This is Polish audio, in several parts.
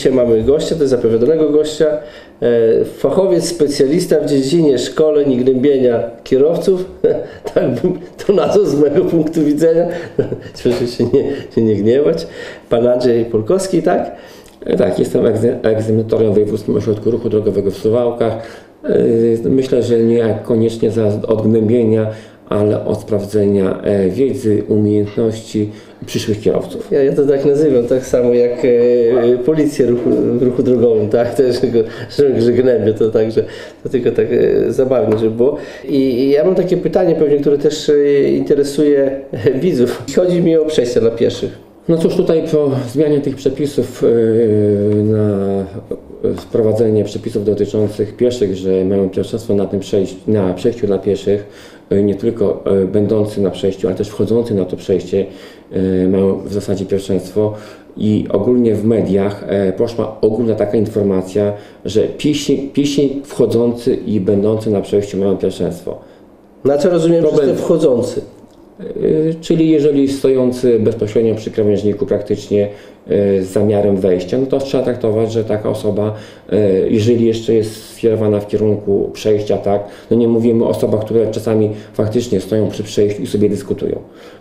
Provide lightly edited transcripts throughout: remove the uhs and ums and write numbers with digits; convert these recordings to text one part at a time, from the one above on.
dzisiaj mamy gościa, to jest zapowiadanego gościa, fachowiec, specjalista w dziedzinie szkoleń i gnębienia kierowców, tak bym to nazwał z mojego punktu widzenia, proszę się nie gniewać, pan Andrzej Polkowski, tak? Tak, jestem egzaminatorem w Wojewódzkim Ośrodku Ruchu Drogowego w Suwałkach. Myślę, że nie koniecznie od gnębienia, ale od sprawdzenia wiedzy, umiejętności przyszłych kierowców. Ja to tak nazywam, tak samo jak policję w ruchu drogowym, tak? Też, że gnębię to tak, że to tylko tak zabawnie, żeby było. I ja mam takie pytanie pewnie, które też interesuje widzów. Chodzi mi o przejścia dla pieszych. No cóż, tutaj po zmianie tych przepisów na wprowadzenie przepisów dotyczących pieszych, że mają pierwszeństwo na przejściu dla pieszych, nie tylko będący na przejściu, ale też wchodzący na to przejście mają w zasadzie pierwszeństwo i ogólnie w mediach poszła ogólna taka informacja, że piesi wchodzący i będący na przejściu mają pierwszeństwo. Na co rozumiem, że ten wchodzący? Czyli jeżeli stojący bezpośrednio przy krawężniku praktycznie z zamiarem wejścia, no to trzeba traktować, że taka osoba, jeżeli jeszcze jest skierowana w kierunku przejścia, tak, no nie mówimy o osobach, które czasami faktycznie stoją przy przejściu i sobie dyskutują.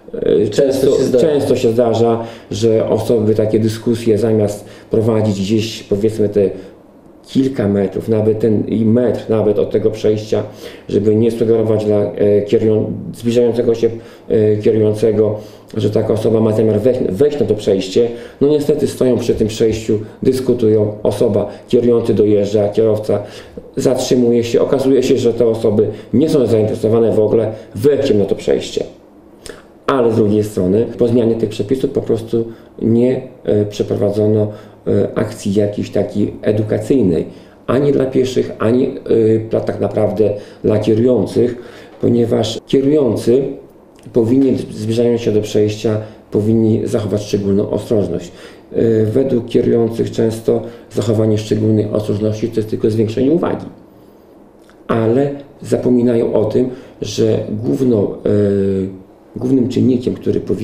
Często się zdarza, że osoby takie dyskusje zamiast prowadzić gdzieś powiedzmy te kilka metrów, nawet metr nawet od tego przejścia, żeby nie sugerować dla zbliżającego się kierującego, że taka osoba ma zamiar wejść na to przejście, no niestety stoją przy tym przejściu, dyskutują, osoba kierujący dojeżdża, kierowca zatrzymuje się, okazuje się, że te osoby nie są zainteresowane w ogóle wejściem na to przejście. Ale z drugiej strony po zmianie tych przepisów po prostu nie przeprowadzono akcji jakiejś takiej edukacyjnej, ani dla pieszych, ani tak naprawdę dla kierujących, ponieważ kierujący powinni, zbliżając się do przejścia, powinni zachować szczególną ostrożność. Według kierujących często zachowanie szczególnej ostrożności to jest tylko zwiększenie uwagi, ale zapominają o tym, że głównym czynnikiem,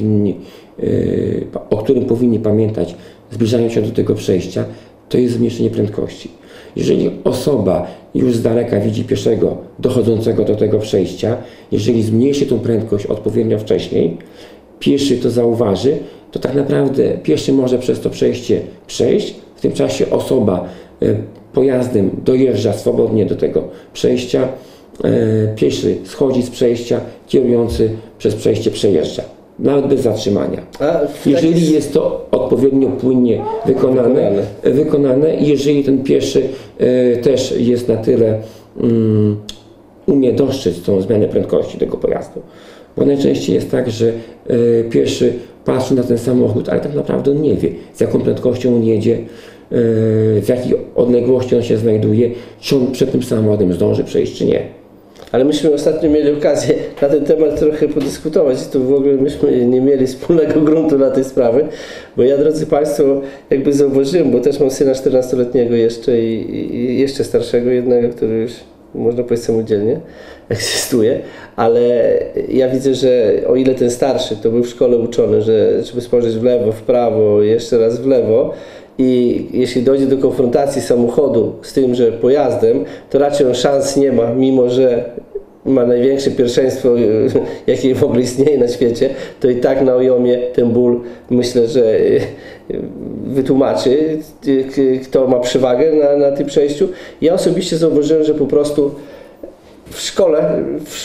o którym powinni pamiętać, zbliżając się do tego przejścia, to jest zmniejszenie prędkości. Jeżeli osoba już z daleka widzi pieszego dochodzącego do tego przejścia, jeżeli zmniejszy tą prędkość odpowiednio wcześniej, pieszy to zauważy, to tak naprawdę pieszy może przez to przejście przejść, w tym czasie osoba pojazdem dojeżdża swobodnie do tego przejścia, pieszy schodzi z przejścia, kierujący przez przejście przejeżdża, nawet bez zatrzymania. Jeżeli jest to odpowiednio płynnie wykonane i jeżeli ten pieszy też jest na tyle umie dostrzec tą zmianę prędkości tego pojazdu. Bo najczęściej jest tak, że pieszy patrzy na ten samochód, ale tak naprawdę on nie wie, z jaką prędkością on jedzie, w jakiej odległości on się znajduje, czy on przed tym samochodem zdąży przejść, czy nie. Ale myśmy ostatnio mieli okazję na ten temat trochę podyskutować i tu w ogóle myśmy nie mieli wspólnego gruntu na tej sprawy, bo ja, drodzy Państwo, jakby zauważyłem, bo też mam syna 14-letniego jeszcze i jeszcze starszego jednego, który już można powiedzieć samodzielnie egzystuje, ale ja widzę, że o ile ten starszy to był w szkole uczony, że żeby spojrzeć w lewo, w prawo, jeszcze raz w lewo, i jeśli dojdzie do konfrontacji samochodu z tymże pojazdem, to raczej on szans nie ma, mimo że ma największe pierwszeństwo, jakie w ogóle istnieje na świecie, to i tak na ojomie ten ból, myślę, że wytłumaczy, kto ma przewagę na tym przejściu. Ja osobiście zauważyłem, że po prostu w szkole,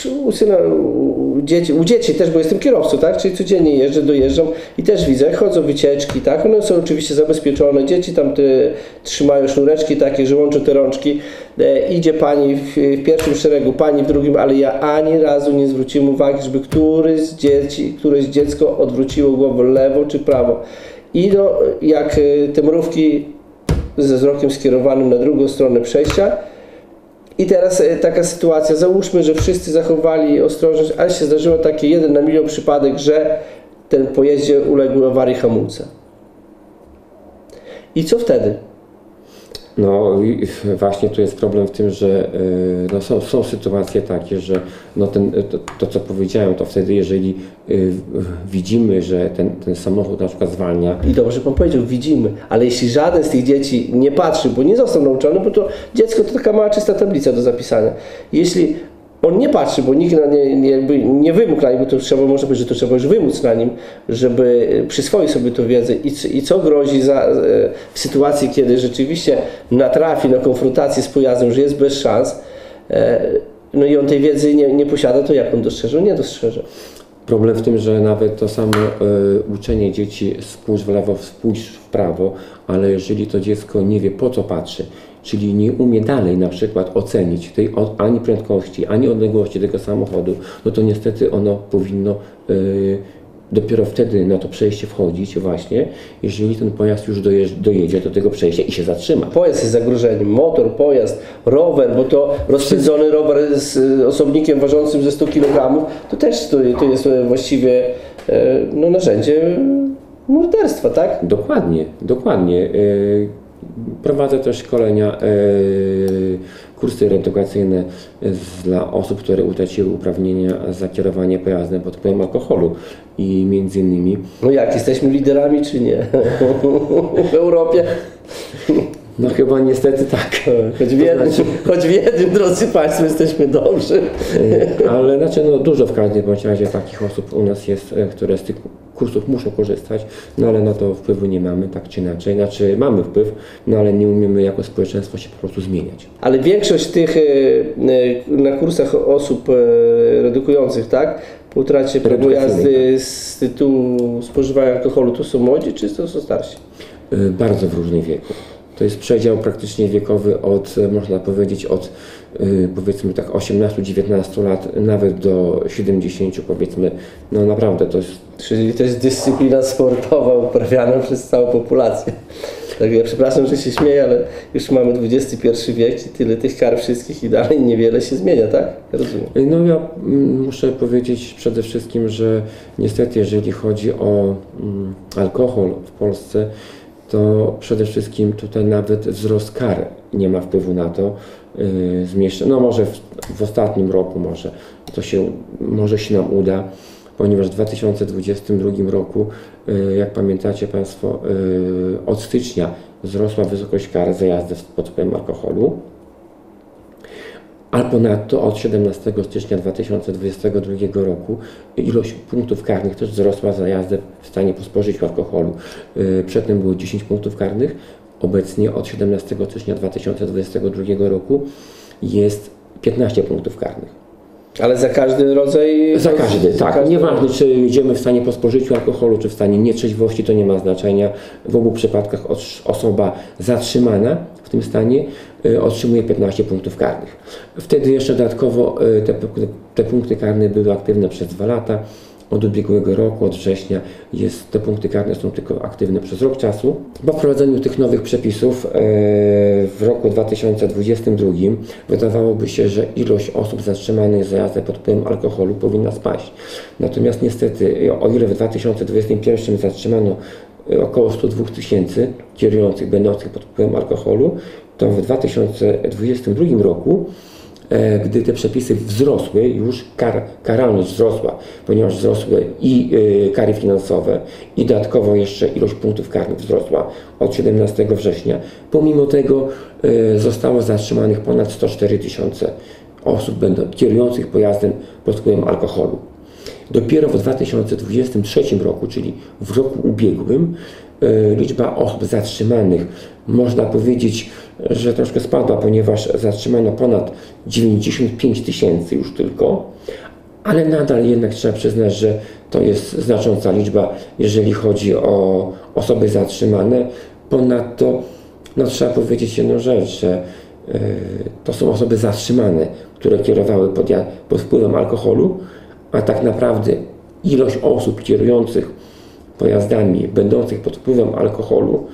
u dzieci też, bo jestem kierowcą, tak? Czyli codziennie dojeżdżam i też widzę, chodzą wycieczki, tak? One są oczywiście zabezpieczone, dzieci tam trzymają sznureczki takie, że łączą te rączki, idzie pani w pierwszym szeregu, pani w drugim, ale ja ani razu nie zwróciłem uwagi, żeby któreś dziecko odwróciło głowę lewo czy prawo. I jak te mrówki ze wzrokiem skierowanym na drugą stronę przejścia. I teraz taka sytuacja, załóżmy, że wszyscy zachowali ostrożność, ale się zdarzyło taki 1 na milion przypadek, że ten pojeździe uległ awarii hamulca. I co wtedy? No i właśnie tu jest problem w tym, że no są sytuacje takie, że no to co powiedziałem, to wtedy jeżeli widzimy, że ten samochód na przykład zwalnia. I dobrze pan powiedział, widzimy, ale jeśli żaden z tych dzieci nie patrzy, bo nie został nauczony, bo to dziecko to taka mała czysta tablica do zapisania. Jeśli on nie patrzy, bo nikt nie wymógł na nim, bo to trzeba, może być, że to trzeba już wymóc na nim, żeby przyswoić sobie tę wiedzę i co grozi w sytuacji, kiedy rzeczywiście natrafi na konfrontację z pojazdem, że jest bez szans, no i on tej wiedzy nie posiada, to jak on dostrzeże? Nie dostrzeże. Problem w tym, że nawet to samo uczenie dzieci spójrz w lewo, spójrz w prawo, ale jeżeli to dziecko nie wie, po co patrzy, czyli nie umie dalej na przykład ocenić tej ani prędkości, ani odległości tego samochodu, no to niestety ono powinno dopiero wtedy na to przejście wchodzić właśnie, jeżeli ten pojazd już dojedzie do tego przejścia i się zatrzyma. Pojazd jest zagrożeniem, motor, pojazd, rower, bo to rozpędzony rower z osobnikiem ważącym ze 100 kg, to też to jest właściwie no, narzędzie morderstwa, tak? Dokładnie. Prowadzę też szkolenia, kursy reedukacyjne dla osób, które utraciły uprawnienia za kierowanie pojazdem pod wpływem alkoholu i między innymi... No jak, jesteśmy liderami czy nie w Europie? No chyba niestety tak. Choć w jednym, drodzy Państwo, jesteśmy dobrzy. Ale znaczy, no, dużo w każdym bądź razie takich osób u nas jest, które z tych kursów muszą korzystać, no ale na to wpływu nie mamy, tak czy inaczej. Znaczy mamy wpływ, no ale nie umiemy jako społeczeństwo się po prostu zmieniać. Ale większość tych na kursach osób redukujących, tak? Po utracie prawa jazdy z tytułu spożywania alkoholu, to są młodzi czy to są starsi? Bardzo w różnym wieku. To jest przedział praktycznie wiekowy od, można powiedzieć, od powiedzmy tak 18-19 lat, nawet do 70 powiedzmy, no naprawdę to jest... Czyli to jest dyscyplina sportowa uprawiana przez całą populację. Tak, ja przepraszam, że się śmieję, ale już mamy XXI wiek i tyle tych kar wszystkich i dalej niewiele się zmienia, tak? Ja rozumiem. No ja muszę powiedzieć przede wszystkim, że niestety jeżeli chodzi o alkohol w Polsce, to przede wszystkim tutaj nawet wzrost kar nie ma wpływu na to. No może w ostatnim roku może się nam uda, ponieważ w 2022 roku, jak pamiętacie Państwo, od stycznia wzrosła wysokość kar za jazdę pod wpływem alkoholu, a ponadto od 17 stycznia 2022 roku ilość punktów karnych też wzrosła za jazdę w stanie po spożyciu alkoholu. Przedtem było 10 punktów karnych, obecnie od 17 stycznia 2022 roku jest 15 punktów karnych. Ale za każdy rodzaj? Za każdy, tak. Nieważne, czy jedziemy w stanie po spożyciu alkoholu, czy w stanie nietrzeźwości, to nie ma znaczenia. W obu przypadkach osoba zatrzymana w tym stanie otrzymuje 15 punktów karnych. Wtedy jeszcze dodatkowo te punkty karne były aktywne przez 2 lata. Od ubiegłego roku, od września, te punkty karne są tylko aktywne przez rok czasu. Po wprowadzeniu tych nowych przepisów w roku 2022 wydawałoby się, że ilość osób zatrzymanych za jazdę pod wpływem alkoholu powinna spaść. Natomiast niestety, o ile w 2021 zatrzymano około 102 000 kierujących będących pod wpływem alkoholu, to w 2022 roku, gdy te przepisy wzrosły, już karalność wzrosła, ponieważ wzrosły i kary finansowe i dodatkowo jeszcze ilość punktów karnych wzrosła od 17 września. Pomimo tego zostało zatrzymanych ponad 104 000 osób kierujących pojazdem pod wpływem alkoholu. Dopiero w 2023 roku, czyli w roku ubiegłym, liczba osób zatrzymanych, można powiedzieć, że troszkę spadła, ponieważ zatrzymano ponad 95 000 już tylko, ale nadal jednak trzeba przyznać, że to jest znacząca liczba, jeżeli chodzi o osoby zatrzymane. Ponadto trzeba powiedzieć jedną rzecz, że to są osoby zatrzymane, które kierowały pod wpływem alkoholu, a tak naprawdę ilość osób kierujących pojazdami będących pod wpływem alkoholu,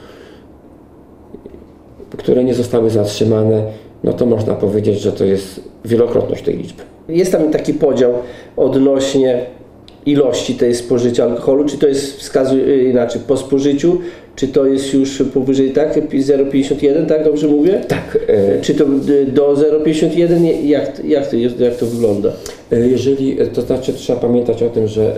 które nie zostały zatrzymane, no to można powiedzieć, że to jest wielokrotność tej liczby. Jest tam taki podział odnośnie ilości tej spożycia alkoholu, czy to jest inaczej, po spożyciu, Czy to jest już powyżej, tak, 0,51, tak, dobrze mówię? Tak. Czy to do 0,51, jak to wygląda? To znaczy trzeba pamiętać o tym, że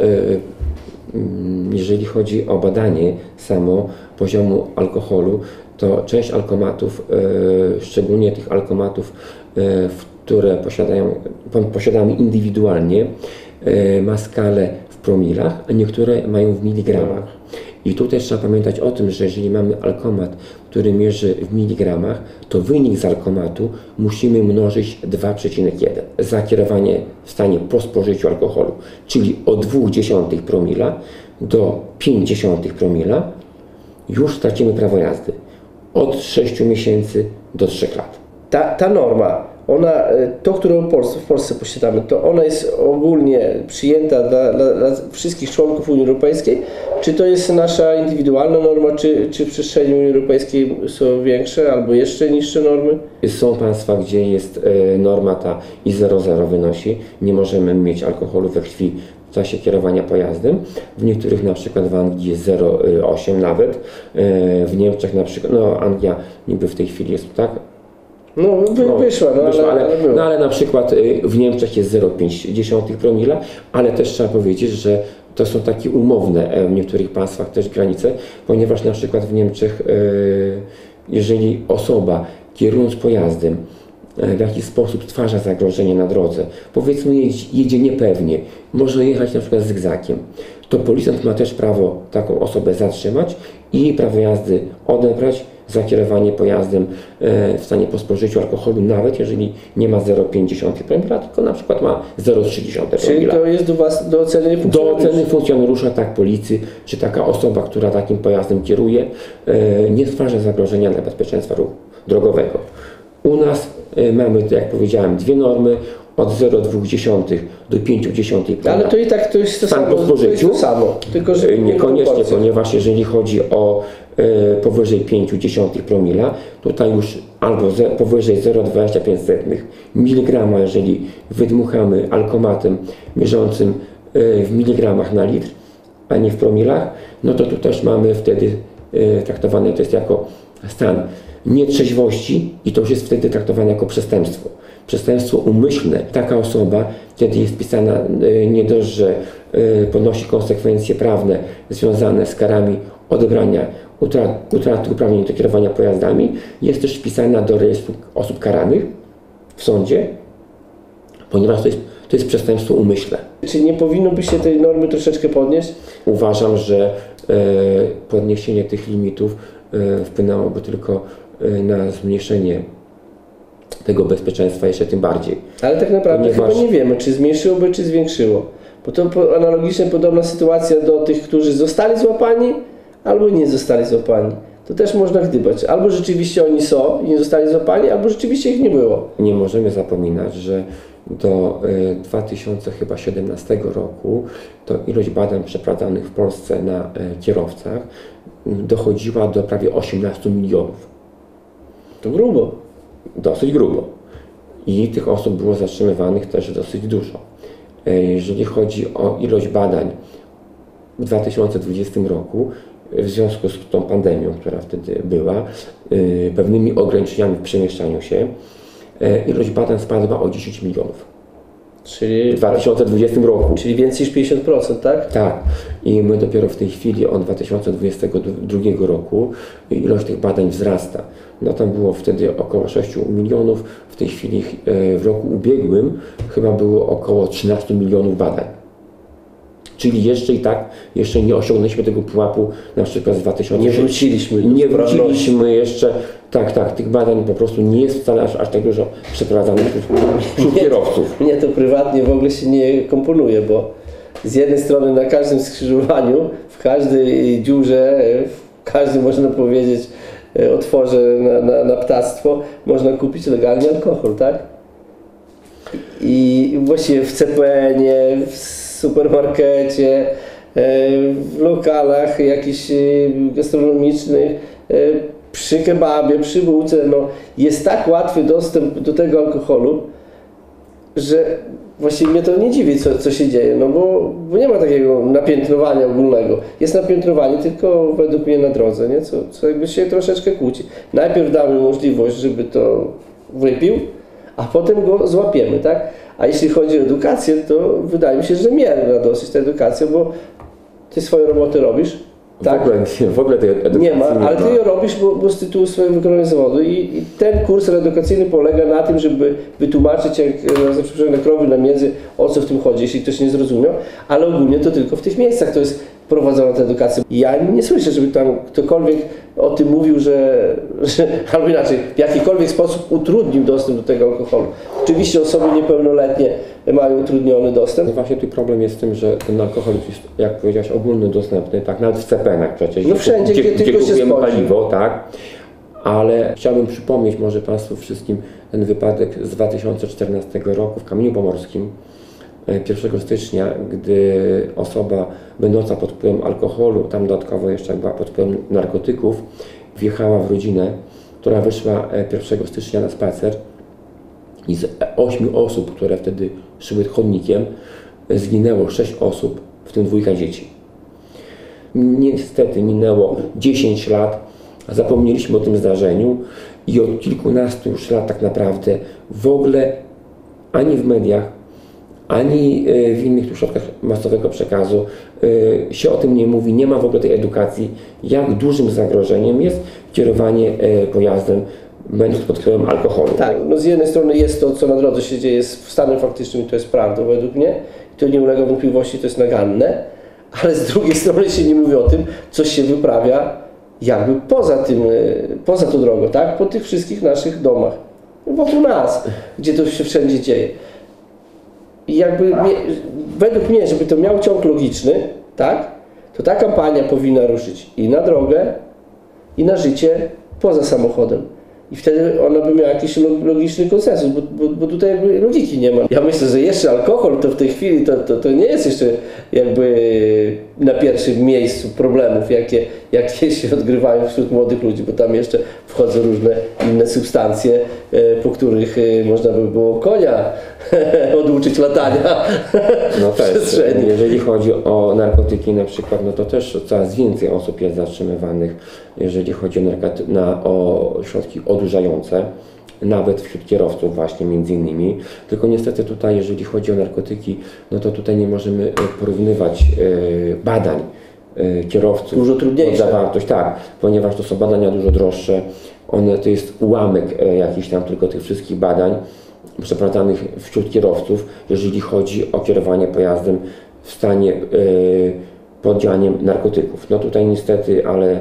jeżeli chodzi o badanie samo poziomu alkoholu, to część alkomatów, szczególnie tych alkomatów, które posiadamy indywidualnie, ma skalę w promilach, a niektóre mają w miligramach. I tutaj trzeba pamiętać o tym, że jeżeli mamy alkomat, który mierzy w miligramach, to wynik z alkomatu musimy mnożyć 2,1 za kierowanie w stanie po spożyciu alkoholu, czyli od 0,2 promila do 0,5 promila już tracimy prawo jazdy. Od 6 miesięcy do 3 lat. Ta norma, którą w Polsce posiadamy, to ona jest ogólnie przyjęta dla wszystkich członków Unii Europejskiej? Czy to jest nasza indywidualna norma, czy w przestrzeni Unii Europejskiej są większe albo jeszcze niższe normy? Są państwa, gdzie jest norma ta i 0,0 wynosi. Nie możemy mieć alkoholu we krwi w czasie kierowania pojazdem. W niektórych, na przykład w Anglii jest 0,8 nawet. W Niemczech na przykład, Anglia niby w tej chwili jest, tak? Wyszła, ale na przykład w Niemczech jest 0,5 promila, ale też trzeba powiedzieć, że to są takie umowne w niektórych państwach też granice, ponieważ na przykład w Niemczech, jeżeli osoba kierując pojazdem w jakiś sposób stwarza zagrożenie na drodze, powiedzmy jedzie niepewnie, może jechać na przykład zygzakiem, to policjant ma też prawo taką osobę zatrzymać i prawo jazdy odebrać za kierowanie pojazdem w stanie po spożyciu alkoholu, nawet jeżeli nie ma 0,5 promila, tylko na przykład ma 0,3 promila. Czyli to jest do oceny funkcjonariusza? Do oceny funkcjonariusza, tak, policji, czy taka osoba, która takim pojazdem kieruje, nie stwarza zagrożenia dla bezpieczeństwa ruchu drogowego. U nas mamy, jak powiedziałem, dwie normy, od 0,2 do 0,5 promila. Ale to i tak to jest to samo. To jest to samo, tylko że niekoniecznie, ponieważ jeżeli chodzi o powyżej 0,5 promila, tutaj już albo powyżej 0,25 mg, jeżeli wydmuchamy alkomatem mierzącym w miligramach na litr, a nie w promilach, no to tu też mamy wtedy traktowane to jest jako stan nietrzeźwości i to już jest wtedy traktowane jako przestępstwo. Przestępstwo umyślne. Taka osoba wtedy jest pisana nie dość, że ponosi konsekwencje prawne związane z karami odebrania utraty uprawnień do kierowania pojazdami, jest też wpisana do rejestru osób karanych w sądzie, ponieważ to jest przestępstwo umyślne. Czy nie powinno by się tej normy troszeczkę podnieść? Uważam, że podniesienie tych limitów wpłynęłoby tylko na zmniejszenie tego bezpieczeństwa jeszcze tym bardziej. Ale tak naprawdę chyba nie wiemy, czy zmniejszyłoby, czy zwiększyło. Bo to analogicznie podobna sytuacja do tych, którzy zostali złapani, albo nie zostali złapani. To też można gdybać. Albo rzeczywiście oni są i nie zostali złapani, albo rzeczywiście ich nie było. Nie możemy zapominać, że do 2017 roku to ilość badań przeprowadzanych w Polsce na kierowcach dochodziła do prawie 18 milionów. To grubo. Dosyć grubo. I tych osób było zatrzymywanych też dosyć dużo. Jeżeli chodzi o ilość badań w 2020 roku, w związku z tą pandemią, która wtedy była, pewnymi ograniczeniami w przemieszczaniu się, ilość badań spadła o 10 milionów. Czyli w 2020 roku. Czyli więcej niż 50%, tak? Tak. I my dopiero w tej chwili od 2022 roku ilość tych badań wzrasta. No tam było wtedy około 6 milionów, w tej chwili w roku ubiegłym chyba było około 13 milionów badań. Czyli jeszcze nie osiągnęliśmy tego pułapu na przykład z 2000. Nie wróciliśmy jeszcze, tych badań po prostu nie jest wcale aż tak dużo przeprowadzanych wśród kierowców. Mnie to prywatnie w ogóle się nie komponuje, bo z jednej strony na każdym skrzyżowaniu, w każdej dziurze, w każdym, można powiedzieć, otworze na ptactwo można kupić legalnie alkohol, tak? I właściwie w CPN-ie, w supermarkecie, w lokalach jakichś gastronomicznych, przy kebabie, przy bułce, jest tak łatwy dostęp do tego alkoholu, że właściwie mnie to nie dziwi, co się dzieje, no bo nie ma takiego napiętnowania ogólnego. Jest napiętnowanie tylko według mnie na drodze, nie? Co jakby się troszeczkę kłóci. Najpierw damy możliwość, żeby to wypił, a potem go złapiemy, tak? A jeśli chodzi o edukację, to wydaje mi się, że mierna dosyć ta edukacja, bo ty swoją robotę robisz, tak? W ogóle tej edukacji nie ma, ale ty ją robisz, bo z tytułu swojego wykonania zawodu i ten kurs reedukacyjny polega na tym, żeby wytłumaczyć jak na krowy, na miedzy, o co w tym chodzi, jeśli ktoś nie zrozumiał, ale ogólnie to tylko w tych miejscach to jest prowadzona ta edukacja. Ja nie słyszę, żeby tam ktokolwiek o tym mówił, że albo inaczej, w jakikolwiek sposób utrudnił dostęp do tego alkoholu. Oczywiście osoby niepełnoletnie mają utrudniony dostęp. No właśnie tu problem jest w tym, że ten alkohol jest, jak powiedziałeś, ogólnie dostępny, tak, nawet w CPN-ach przecież. No wszędzie, gdzie tylko się kupujemy spojrzy. paliwo, tak. Ale chciałbym przypomnieć może Państwu wszystkim ten wypadek z 2014 roku w Kamieniu Pomorskim. 1 stycznia, gdy osoba będąca pod wpływem alkoholu, tam dodatkowo jeszcze była pod wpływem narkotyków, wjechała w rodzinę, która wyszła 1 stycznia na spacer i z 8 osób, które wtedy szły chodnikiem, zginęło 6 osób, w tym 2 dzieci. Niestety minęło 10 lat, zapomnieliśmy o tym zdarzeniu i od kilkunastu już lat tak naprawdę w ogóle ani w mediach, ani w innych tu środkach masowego przekazu się o tym nie mówi, nie ma w ogóle tej edukacji, jak dużym zagrożeniem jest kierowanie pojazdem będąc pod wpływem alkoholu. Tak, no z jednej strony jest to, co na drodze się dzieje, jest stanem faktycznym i to jest prawdą według mnie, i to nie ulega wątpliwości, to jest naganne, ale z drugiej strony się nie mówi o tym, co się wyprawia jakby poza tą drogą, tak? Po tych wszystkich naszych domach, wokół nas, gdzie to się wszędzie dzieje. I jakby według mnie, żeby to miał ciąg logiczny, tak, to ta kampania powinna ruszyć i na drogę, i na życie poza samochodem. I wtedy ona by miała jakiś logiczny konsensus, bo tutaj jakby logiki nie ma. Ja myślę, że jeszcze alkohol to w tej chwili to nie jest jeszcze jakby na pierwszym miejscu problemów, jakie się odgrywają wśród młodych ludzi, bo tam jeszcze wchodzą różne inne substancje, po których można by było konia oduczyć latania no w przestrzeni. Jeżeli chodzi o narkotyki na przykład, no to też coraz więcej osób jest zatrzymywanych, jeżeli chodzi o środki odurzające, nawet wśród kierowców właśnie między innymi. Tylko niestety tutaj, jeżeli chodzi o narkotyki, no to tutaj nie możemy porównywać badań kierowców. Dużo trudniejsze. Zawartość, tak, ponieważ to są badania dużo droższe. To jest ułamek jakichś tam tylko tych wszystkich badań przeprowadzanych wśród kierowców, jeżeli chodzi o kierowanie pojazdem w stanie pod działaniem narkotyków. No tutaj niestety, ale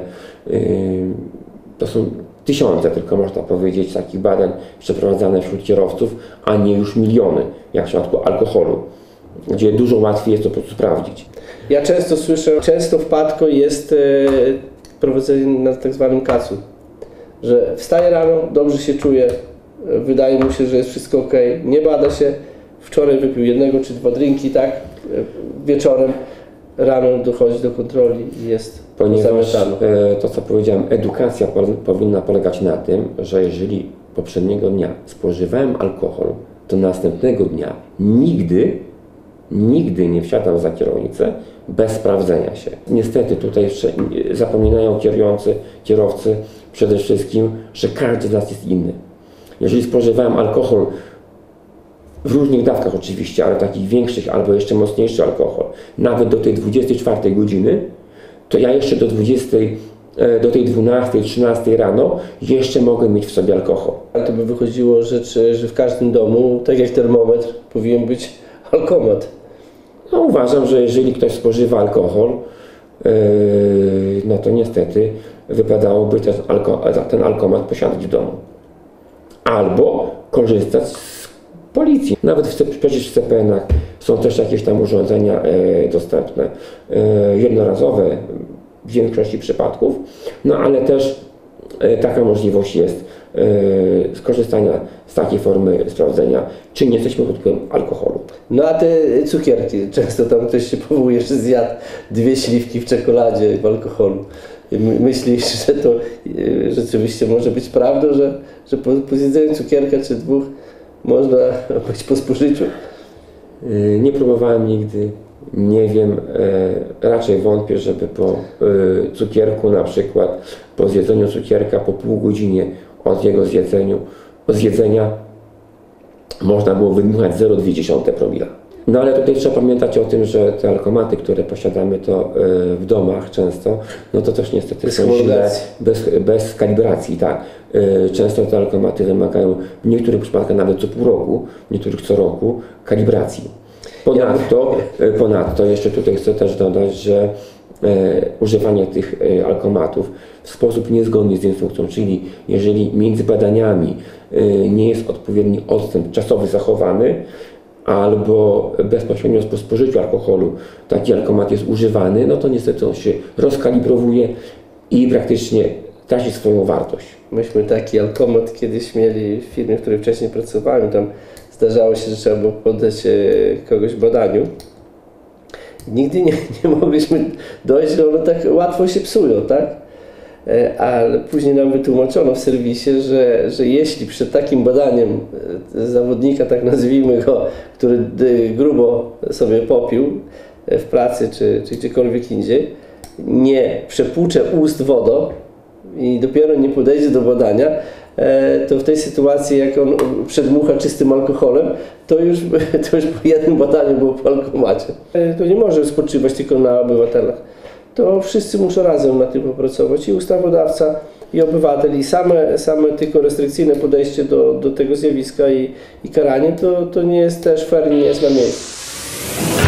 to są tysiące, tylko można powiedzieć, takich badań przeprowadzane wśród kierowców, a nie już miliony, jak w przypadku alkoholu, gdzie dużo łatwiej jest to po prostu sprawdzić. Ja często słyszę, często wpadką jest prowadzenie na tak zwanym kacu, że wstaje rano, dobrze się czuje, wydaje mu się, że jest wszystko ok, nie bada się, wczoraj wypił 1 czy 2 drinki, tak, wieczorem, rano dochodzi do kontroli i jest ponieważ to, co powiedziałem, edukacja powinna polegać na tym, że jeżeli poprzedniego dnia spożywałem alkohol, to następnego dnia nigdy nie wsiadam za kierownicę bez sprawdzenia się. Niestety tutaj jeszcze zapominają kierowcy przede wszystkim, że każdy z nas jest inny. Jeżeli spożywałem alkohol w różnych dawkach oczywiście, ale takich większych albo jeszcze mocniejszy alkohol, nawet do tej 24 godziny, to ja jeszcze do tej 12, 13 rano jeszcze mogę mieć w sobie alkohol. Ale to by wychodziło rzecz, że w każdym domu, tak jak termometr, powinien być alkomat. No uważam, że jeżeli ktoś spożywa alkohol, no to niestety wypadałoby ten alkomat posiadać w domu. Albo korzystać z policji. Nawet przecież w CPN-ach są też jakieś tam urządzenia dostępne, jednorazowe w większości przypadków, no ale też taka możliwość jest skorzystania z takiej formy sprawdzenia, czy nie jesteśmy pod wpływem alkoholu. No a te cukierki, często tam ktoś się powołuje, że zjadł 2 śliwki w czekoladzie w alkoholu. Myślisz, że to rzeczywiście może być prawdą, że po zjedzeniu cukierka czy 2 można być po spożyciu? Nie próbowałem nigdy, nie wiem, raczej wątpię, żeby po cukierku na przykład, po zjedzeniu cukierka, po pół godzinie od jego zjedzenia można było wydmuchać 0,2 promila. No ale tutaj trzeba pamiętać o tym, że te alkomaty, które posiadamy to w domach często, no to też niestety są źle, bez kalibracji, tak. Często te alkomaty wymagają w niektórych przypadkach nawet co pół roku, w niektórych co roku kalibracji. Ponadto jeszcze tutaj chcę też dodać, że używanie tych alkomatów w sposób niezgodny z instrukcją, czyli jeżeli między badaniami nie jest odpowiedni odstęp czasowy zachowany, albo bezpośrednio po spożyciu alkoholu taki alkomat jest używany, no to niestety on się rozkalibrowuje i praktycznie traci swoją wartość. Myśmy taki alkomat kiedyś mieli w firmie, w której wcześniej pracowałem. Tam zdarzało się, że trzeba było poddać kogoś badaniu. Nigdy nie mogliśmy dojść, że one tak łatwo się psują, tak? Ale później nam wytłumaczono w serwisie, że jeśli przed takim badaniem zawodnika, tak nazwijmy go, który grubo sobie popił w pracy czy gdziekolwiek indziej, nie przepłucze ust wodą i dopiero nie podejdzie do badania, to w tej sytuacji, jak on przedmucha czystym alkoholem, to już po jednym badaniu było po alkomacie. To nie może spoczywać tylko na obywatelach. To wszyscy muszą razem na tym popracować, i ustawodawca, i obywatel, i same tylko restrykcyjne podejście do tego zjawiska i karanie, to nie jest też fair, nie jest na miejscu.